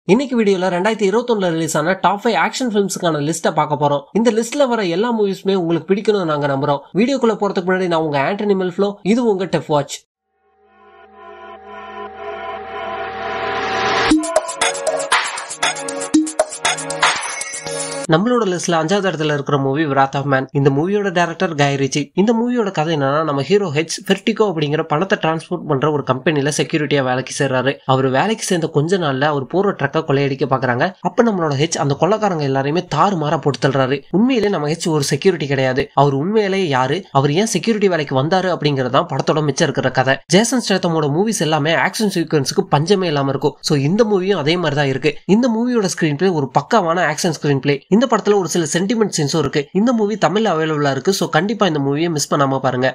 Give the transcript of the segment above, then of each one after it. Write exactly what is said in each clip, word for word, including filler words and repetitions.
இன்னைக்கு வீடியோல ரெண்டாயிரத்தி இருபத்தி ஒண்ணுல ரிலீஸ் ஆன டாப் ஃபைவ் ஆக்ஷன் பிலிம்ஸ்க்கான லிஸ்ட்டை பார்க்க போறோம். இந்த லிஸ்ட்ல வர எல்லா மூவிஸுமே உங்களுக்கு பிடிக்கணும்னு நாங்க நம்புறோம். வீடியோக்குள்ள போறதுக்கு முன்னாடி நான் உங்க ஆண்டனி மில்ஃப்ளோ, இது உங்க டெஃப் வாட்ச். நம்மளோட லிஸ்ட்ல அஞ்சாவது இடத்துல இருக்கிற மூவி விராத் ஆஃப் மேன். இந்த மூவியோட டைரக்டர் கை ரிச்சி. இந்த மூவியோட கதை என்னன்னா, நம்ம ஹீரோ ஹெச் ஃபெர்டிகோ அப்படிங்கிற பணத்தை டிரான்ஸ்போர்ட் பண்ற ஒரு கம்பெனில செக்யூரிட்டியா வேலைக்கு சேர்றாரு. அவர் வேலைக்கு சேர்ந்த கொஞ்ச நாள்ல அவர் போற ட்ரக்கை கொள்ளையடிக்க பாக்குறாங்க. அப்ப நம்மளோட ஹெச் அந்த கொள்ளக்காரங்க எல்லாரையுமே தாறுமாறா போட்டு தள்ளுறாரு. உண்மையிலே நம்ம ஹெச் ஒரு செக்யூரிட்டி கிடையாது. அவர் உண்மையிலேயே யாரு, அவர் ஏன் செக்யூரிட்டி வேலைக்கு வந்தாரு அப்படிங்கறதான் படத்தோட மிச்சம் இருக்கிற கதை. ஜேசன் ஸ்டேத்தமோட மூவிஸ் எல்லாமே ஆக்ஷன் சீக்வன்ஸுக்கு பஞ்சமே இல்லாம இருக்கும். சோ இந்த மூவியும் அதே மாதிரி தான் இருக்கு. இந்த மூவியோட ஸ்கிரீன் பிளே ஒரு பக்காவான ஆக்ஷன் ஸ்கிரீன் பிளே. இந்த படத்துல ஒரு சில சென்டிமெண்ட் சீன்ஸும் இருக்கு. இந்த மூவி தமிழ்ல அவைலபிளா இருக்கு. சோ கண்டிப்பா இந்த மூவியை மிஸ் பண்ணாம பாருங்க.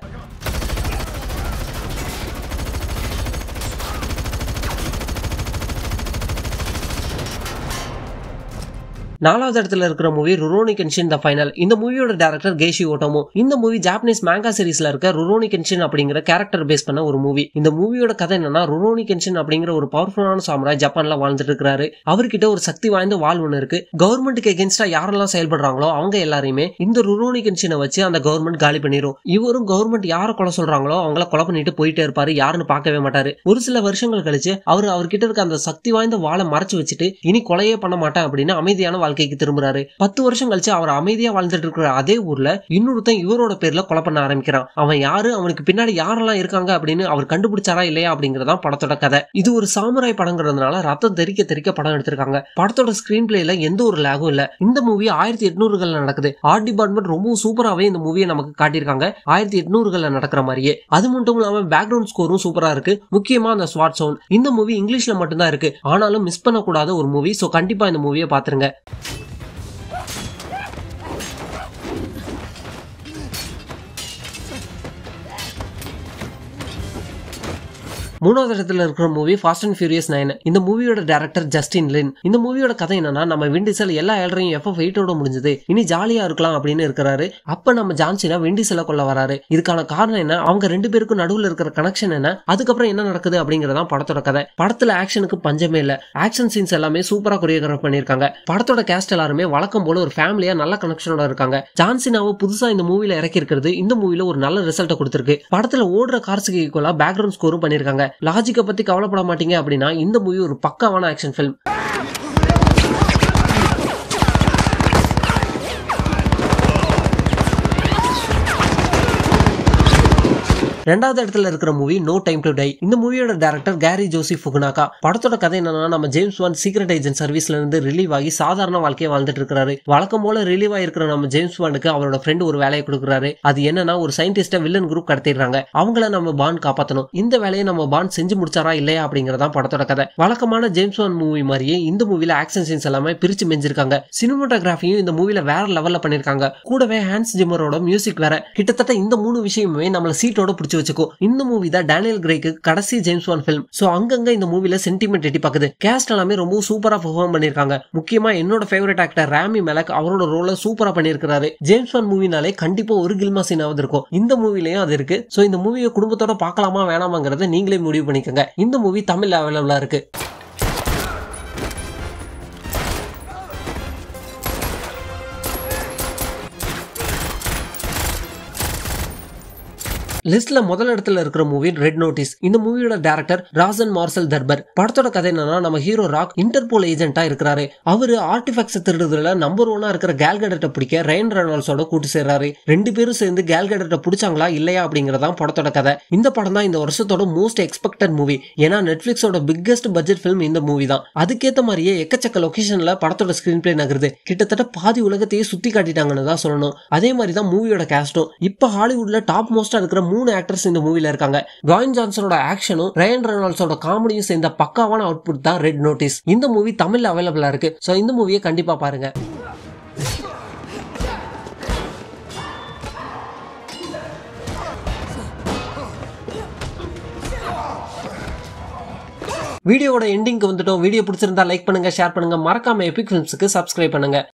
நாலாவது இடத்துல இருக்கிற movie Rurouni Kenshin the final. இந்த மூவியோட டைரக்டர் கேஷி ஓட்டோமோ. இந்த மூவி ஜாப்பனீஸ் மாங்கா சீரிஸ்ல இருக்க ருரோனி கென்ஷின் அப்படிங்கிற கேரக்டர் பேஸ் பண்ண ஒரு மூவி. இந்த மூவியோட கதை என்னன்னா, ருரோனி கென்ஷின் அப்படிங்கிற ஒரு பவர்ஃபுல்லான சாமுராய் ஜப்பான்ல வாழ்ந்துட்டு இருக்காரு. அவர்கிட்ட ஒரு சக்தி வாய்ந்த வாள் ஒண்ணு இருக்கு. கவர்மெண்ட்டுக்கு எகென்ஸ்டா யாரெல்லாம் செயல்படுறாங்களோ அவங்க எல்லாரையுமே இந்த ருரோனி கென்ஷினை வச்சு அந்த கவர்மெண்ட் காலி பண்ணிரும். இவரும் கவர்மெண்ட் யாரை கொலை சொல்றாங்களோ அவங்கள கொலை பண்ணிட்டு போயிட்டே இருப்பாரு. யாருன்னு பார்க்கவே மாட்டாரு. ஒரு சில வருஷங்கள் கழிச்சு அவர் அவர்கிட்ட இருக்க அந்த சக்தி வாய்ந்த வாளை மறைச்சு வச்சுட்டு இனி கொலையே பண்ண மாட்டேன் அப்படின்னு அமைதியான வாழ்க்கைக்கு திரும்புறாரு. பத்து வருஷம் கழிச்சு அவர் அமைதியா வாழ்ந்துட்டு இருக்கிற அதே ஊர்ல இன்னொருத்தன் இவரோட பேர்ல கொலை பண்ண ஆரம்பிக்கிறான். அவன் யாரு, அவனுக்கு பின்னாடி யாரெல்லாம் இருக்காங்க அப்படின்னு அவர் கண்டுபிடிச்சாரா இல்லையா அப்படிங்கறதான் படத்தோட கதை. இது ஒரு சாமுராய் படங்கிறதுனால ரத்தம் தெறிக்க தெறிக்க படம் எடுத்திருக்காங்க. படத்தோட ஸ்கிரீன் பிளேல எந்த ஒரு லேகும் இல்ல. இந்த மூவி ஆயிரத்தி எட்நூறுகள்ல நடக்குது. ஆர்ட் டிபார்ட்மெண்ட் ரொம்ப சூப்பராவே இந்த மூவியை நமக்கு காட்டியிருக்காங்க. ஆயிரத்தி எட்நூறுகள்ல நடக்கிற மாதிரியே. அது மட்டும் இல்லாம பேக்ரவுண்ட் ஸ்கோரும் சூப்பரா இருக்கு. முக்கியமா அந்த ஸ்வாட் சவுண்ட். இந்த மூவி இங்கிலீஷ்ல மட்டும்தான் இருக்கு. ஆனாலும் மிஸ் பண்ணக்கூடாத ஒரு மூவி. சோ கண்டிப்பா இந்த மூவியை பாத்துருங்க. மூணாவது இடத்துல இருக்கிற movie fast and furious nine. இந்த மூவியோட டைரக்டர் ஜஸ்டின் லின். இந்த மூவியோட கதை என்னன்னா, நம்ம விண்டிசல் எல்லா ஏழரையும் எஃப் எஃப் எயிட்டோட முடிஞ்சது, இனி ஜாலியா இருக்கலாம் அப்படின்னு இருக்கிறாரு. அப்ப நம்ம ஜான்சினா விண்டிசல கொள்ள வராரு. இதுக்கான காரணம் என்ன, அவங்க ரெண்டு பேருக்கும் நடுவுல இருக்கிற கனெக்ஷன் என்ன, அதுக்கப்புறம் என்ன நடக்குது அப்படிங்கறதான் படத்தோட கதை. படத்துல ஆக்ஷனுக்கு பஞ்சமே இல்ல. ஆக்ஷன் சீன்ஸ் எல்லாமே சூப்பரா கொரியோகிராஃப் பண்ணிருக்காங்க. படத்தோட கேஸ்ட் எல்லாருமே வழக்கம் போல ஒரு ஃபேமிலியா நல்ல கனெக்ஷனோட இருக்காங்க. ஜான்சினாவை புதுசா இந்த மூவில இறக்கி இருக்கிறது இந்த மூவில ஒரு நல்ல ரிசல்ட் கொடுத்திருக்கு. படத்துல ஓடுற கார்ஸுக்கு ஈக்குவலா பேக்ரவுண்ட் ஸ்கோரும் பண்ணிருக்காங்க. லாஜிக்க பத்தி கவலைப்பட மாட்டீங்க அப்படின்னா இந்த மூவி ஒரு பக்காவான ஆக்ஷன் ஃபிலிம். ரெண்டாவது இடத்துல இருக்கிற movie no time to die. இந்த மூவியோட டைரக்டர் கேரி ஜோசி ஃபுகுனாகா. படத்தோட கதை என்னன்னா, நம்ம ஜேம்ஸ் பாண்ட் சீக்ரெட் ஏஜென்ட் சர்வீஸ்ல இருந்து ரிலீவ் ஆகி சாதாரண வாழ்க்கையை வாழ்ந்துட்டு இருக்காரு. வழக்கம் போல ரிலீவ் ஆயிருக்கிற நம்ம ஜேம்ஸ் பாண்டுக்கு அவரோட ஃப்ரெண்ட் ஒரு வேலையை கொடுக்குறாரு. அது என்னன்னா, ஒரு சயின்டிஸ்ட வில்லன் குரூப் கடத்திடுறாங்க. அவங்கள நம்ம பாண்ட் காப்பாத்தணும். இந்த வேலையை நம்ம பாண்ட் செஞ்சு முடிச்சாரா இல்லையா அப்படிங்கறதான் படத்தோட கதை. வழக்கமான ஜேம்ஸ் பாண்ட் மூவி மாதிரியே இந்த மூவில ஆக்ஷன் சீன்ஸ் எல்லாமே பிரிச்சு மெஞ்சிருக்காங்க. சினிமாட்டோகிராஃபியும் இந்த மூவில வேற லெவல்ல பண்ணிருக்காங்க. கூடவே ஹான்ஸ் ஜிம்மரோட மியூசிக் வேற. கிட்டத்தட்ட இந்த மூணு விஷயமே நம்மள சீட்டோட பிடிச்சு வச்சுக்கோ. இந்த மூவி தான் டேனியல் கிரேக்கு கடைசி ஜேம்ஸ் பாண்ட் ஃபிலிம். சோ அங்கங்க இந்த மூவில சென்டிமெண்ட் எட்டி பாக்குது. கேஸ்ட் எல்லாமே ரொம்ப சூப்பரா பெர்ஃபார்ம் பண்ணிருக்காங்க. முக்கியமா என்னோட ஃபேவரட் ஆக்டர் ராமி மெலக் அவரோட ரோல சூப்பரா பண்ணிருக்காரு. ஜேம்ஸ் பாண்ட் மூவினாலே கண்டிப்பா ஒரு கில்மா சீனாவது இருக்கும். இந்த மூவிலயும் அது இருக்கு. சோ இந்த மூவியை குடும்பத்தோட பார்க்கலாமா வேணாமாங்கிறத நீங்களே முடிவு பண்ணிக்கோங்க. இந்த மூவி தமிழ்ல அவைலபிளா இருக்கு. லிஸ்ட்ல முதல் இடத்துல இருக்கிற மூவி ரெட் நோட்டீஸ். இந்த மூவியோட டைரக்டர் ராசன் மார்சல் தர்பர். படத்தோட கதை என்னன்னா, நம்ம ஹீரோ ராக் இன்டர்போல் ஏஜென்ட்டா இருக்கிறாரு. அவரு ஆர்டிஃபேக்ட்ஸ் திருடுறதுல நம்பர் ஒன்னா இருக்கிற கேல் கேடட்டை பிடிக்க ரயன் ரெனால்ட்ஸோட கூட்டு சேர்றாரு. ரெண்டு பேரும் சேர்ந்து கேல் கேடட்டை பிடிச்சாங்களா இல்லையா அப்படிங்கறதான் படத்தோட கதை. இந்த படம் தான் இந்த வருஷத்தோட மோஸ்ட் எக்ஸ்பெக்டட் மூவி. ஏன்னா நெட்ஃபிளிக்ஸோட பிக்கஸ்ட் பட்ஜெட் பிலிம் இந்த மூவி தான். அதுக்கேற்ற மாதிரியே எக்கச்சக்க லொகேஷன்ல படத்தோட ஸ்கிரீன் பிளே நகருது. கிட்டத்தட்ட பாதி உலகத்தையே சுத்தி காட்டிட்டாங்கன்னு தான் சொல்லணும். அதே மாதிரி தான் மூவியோட கேஸ்டும். இப்ப ஹாலிவுட்ல டாப் மோஸ்டா இருக்கிற மூணு ஆக்டர்ஸ் இந்த மூவில இருக்காங்க. டுவைன் ஜான்சனோட ஆக்ஷனும் ரயன் ரெனால்ட்ஸோட காமெடியும் சேர்ந்த பக்காவான அவுட்புட் தான் ரெட் நோட்டீஸ். இந்த மூவி தமிழ்ல அவைலபிளா இருக்கு. சோ இந்த மூவியை கண்டிப்பா பாருங்க. வீடியோவோட எண்டிங்க்கு வந்துட்டோம். வீடியோ பிடிச்சிருந்தா லைக் பண்ணுங்க, ஷேர் பண்ணுங்க, மறக்காம எபிக் ஃபிலிம்ஸ்க்கு சப்ஸ்கிரைப் பண்ணுங்க.